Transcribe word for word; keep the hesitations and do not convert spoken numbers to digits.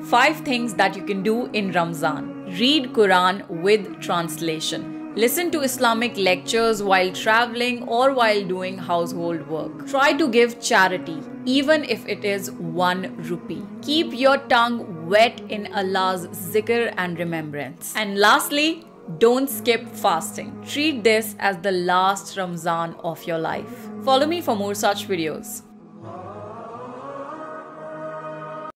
five things that you can do in Ramzan. Read Quran with translation. Listen to Islamic lectures while traveling or while doing household work. Try to give charity, even if it is one rupee. Keep your tongue wet in Allah's zikr and remembrance. And lastly, don't skip fasting. Treat this as the last Ramzan of your life. Follow me for more such videos.